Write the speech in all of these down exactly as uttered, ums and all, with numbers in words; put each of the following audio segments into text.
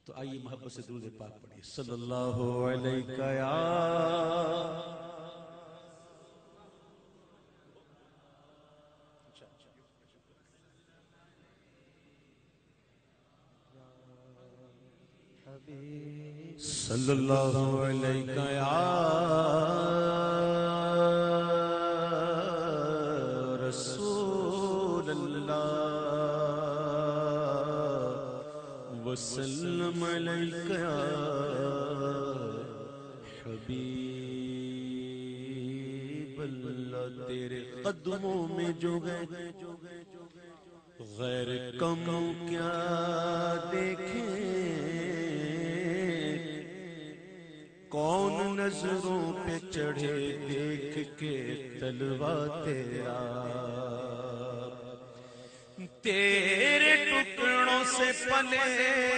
تو آئیے محبت سے درود پاک پڑھیے صلی اللہ علیہ یا صلی اللہ علیہ یا رسول اللہ وسلم علیک یا حبیب اللہ تیرے قدموں میں جو گئے غیر کم کیا دیکھیں کون نظروں پہ چڑھے دیکھ کے تلوا تیرا تیرے ٹکڑوں سے پلے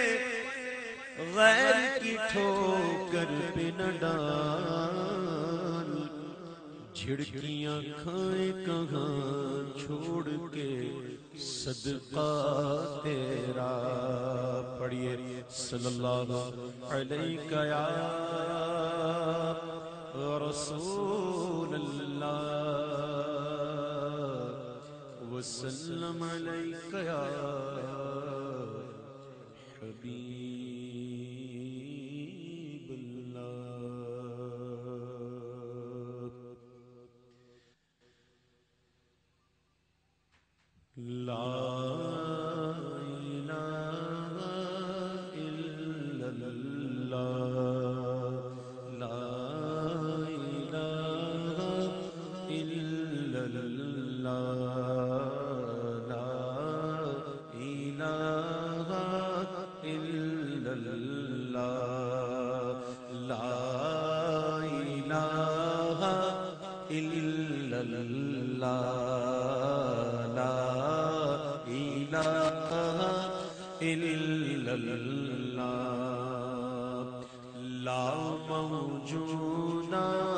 غیر کی ٹھوکر پہ نہ ڈال جھڑکیاں کھائیں کہاں چھوڑ کے صدقہ تیرا پڑھیے صلی اللہ علیہ یا رسول اللہ وسلم علیک یا حبیب اللہ لا الہ الا اللہ لا الہ الا اللہ لا موجود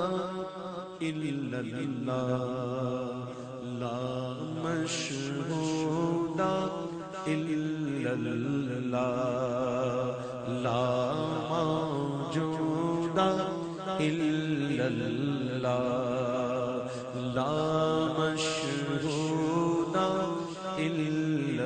الا اللہ لا مشہود الا اللہ لا موجود الا اللہ لا مشہود الا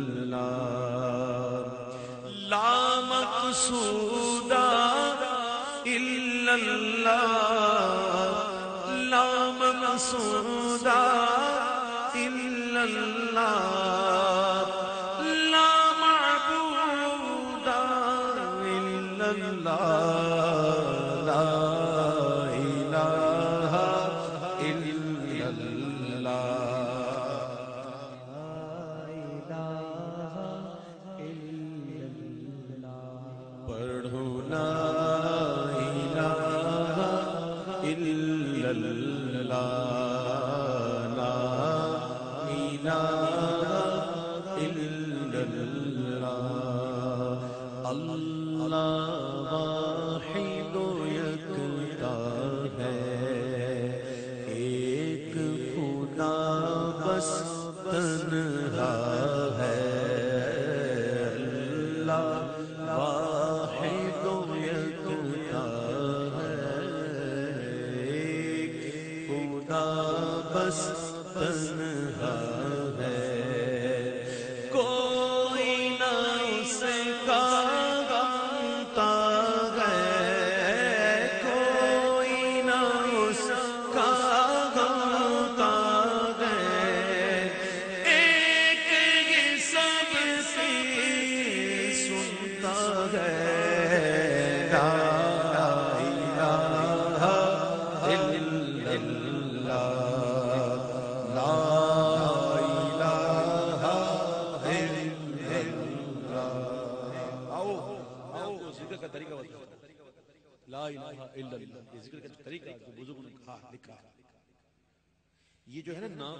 اللہ لا مقصود الا اللہ لا مقصود الا اللہ لا معبود الا اللہ لا الہ الا اللہ پڑھو لا الہ الا اللہ لا الہ الا اللہ اللہ واحد و یکتا ہے ایک خدا بس تنہا ہے اللہ واحد و یکتا ہے ایک خدا بس تنہا ہے کوئی نہ اسے کہتا ہے کوئی نہ اس کا کہتا ہے ایک ہی سب سے سنتا ہے لا الہ الا اللہ لا الہ الا اللہ آؤ آؤ ذکر کا طریقہ بتاؤ لا الہ الا اللہ یہ ذکر کا طریقہ جو بزرگوں نے کہا لکھا یہ جو ہے نا ناف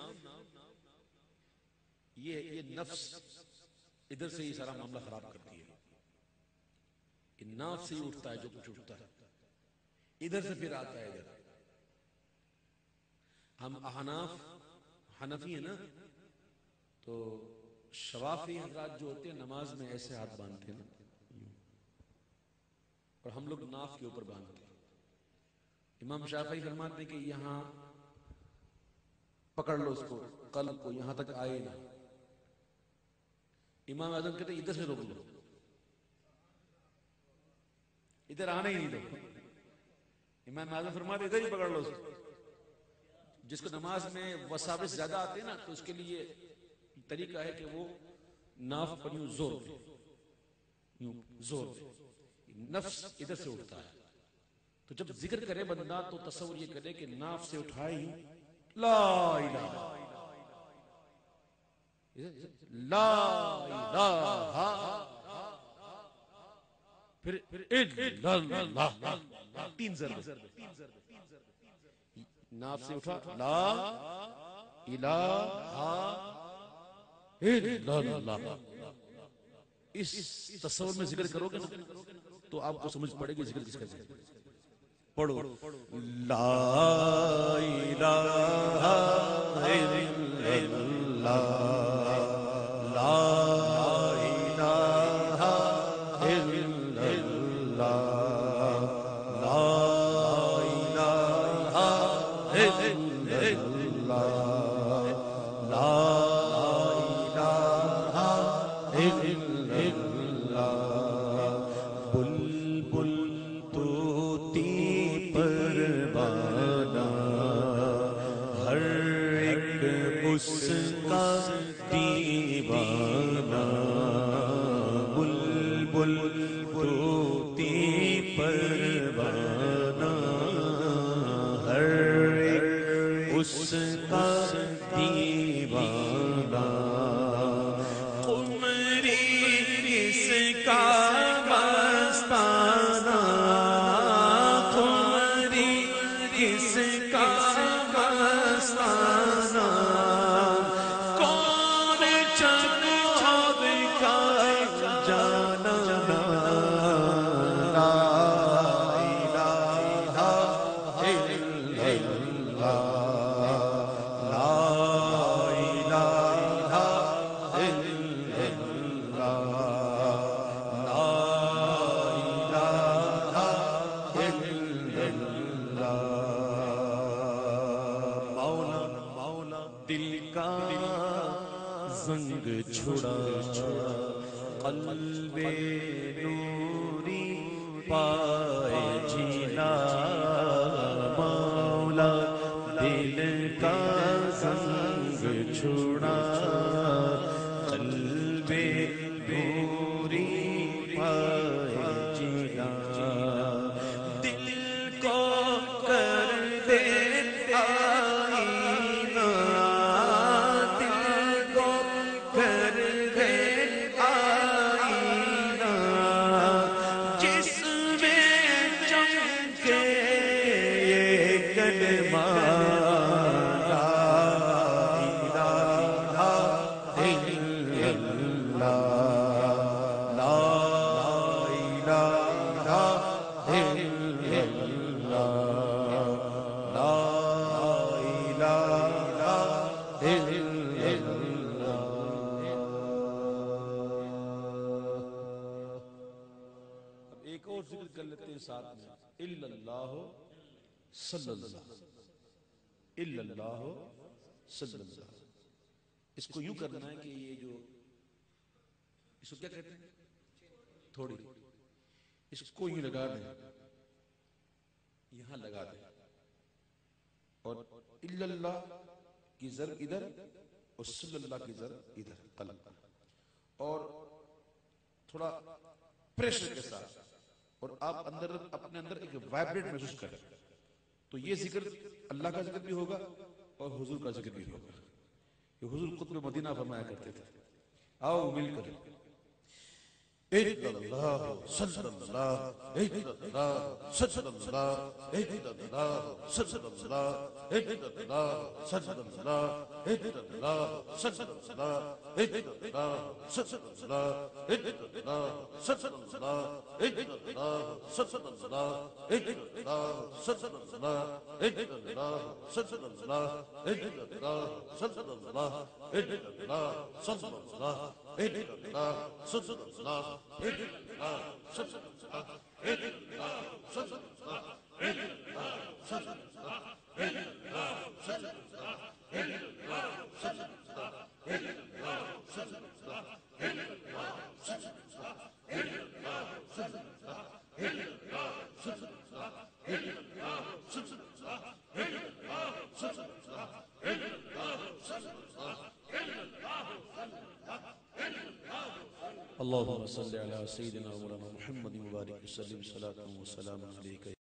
یہ یہ نفس ادھر سے ہی سارا معاملہ خراب کرتی ہے یہ ناف سے ہی اٹھتا ہے جو کچھ اٹھتا ہے ادھر سے پھر آتا ہے ادھر ہم احناف حنفی ہیں نا تو شوافی حضرات جو ہوتے ہیں نماز میں ایسے ہاتھ باندھتے ہیں ہم لوگ ناف کے اوپر باندھتے ہیں. امام شافعی فرماتے ہیں کہ یہاں پکڑ لو اس کو، قلب کو، یہاں تک آئے نا. امام اعظم کہتے ہیں ادھر سے روک لو، ادھر آنے ہی نہیں دو. امام اعظم فرماتے ادھر ہی پکڑ لو اس کو. جس کو نماز میں وساوس زیادہ آتے ہیں نا تو اس کے لیے طریقہ ہے کہ وہ ناف پر یوں زور دے، یوں زور دے، نفس ادھر سے اٹھتا ہے. تو جب ذکر کرے بندہ تو تصور یہ کرے کہ ناف سے اٹھائے ہی لا الہ لا الہ پھر الا اللہ، تین ضرب ناف سے اٹھا لا الہ الا اللہ. اس تصور میں ذکر کرو گے تو آپ کو سمجھ پڑے گی ذکر کس کا ذکر. پڑھو لا الہ الا اللہ، لا الہ الا اللہ، لا الہ الا اللہ، لا الہ الا اللہ. بلبل طوطی پروانہ ہر ایک اس کا دیوانہ. بلبل طوطی پروانہ ہر ایک اس کا دیوانہ. قمری اس کا مستانہ، قمری اس کا مستانہ. کون چناب کا جانا، لا الہ الا اللہ، لا الہ الا اللہ، لا الہ الا اللہ. مولا مولا دل کا زنگ چھڑا، قلب نوری پائے جینا. مولا دل کا زنگ چھڑا، قلب نوری پائے جینا. دل کو کر دے آئینہ، دل کو کر دے آئینہ. جس میں چمکے یہ کلمہ، لا الہ الا اللہ، لا الہ الا اللہ، لا الہ الا اللہ. اب ایک اور ذکر کر لیتے ہیں ساتھ میں، الا اللہ صلی اللہ، الا اللہ صلی اللہ. اس کو یوں کرنا ہے کہ یہ جو اس کو کیا کہتے ہیں، تھوڑی اس کو یوں لگا دیں، یہاں لگا دیں، اور الا اللہ کی ضرب ادھر اور صلی اللہ کی ضرب ادھر قلب، اور تھوڑا پریشر کے ساتھ، اور آپ اندر اپنے اندر ایک وائبریٹ محسوس کریں. تو یہ ذکر اللہ کا ذکر بھی ہوگا اور حضور کا ذکر بھی ہوگا. یہ حضور قطب مدینہ فرمایا کرتے تھے. آؤ مل کر الا اللہ صلی اللہ، الا اللہ صلی اللہ، الا اللہ صلی اللہ، الا اللہ صلی اللہ، الا اللہ صلی اللہ، الا اللہ صلی اللہ، الا اللہ صلی اللہ، الا اللہ صلی اللہ، الا اللہ صلی اللہ، الا اللہ صلی اللہ، الا اللہ صلی اللہ، الا اللہ صلی اللہ، الا اللہ صلی اللہ. اللهم صل على سيدنا مولانا محمد مبارك وسلم صلاة وسلام عليك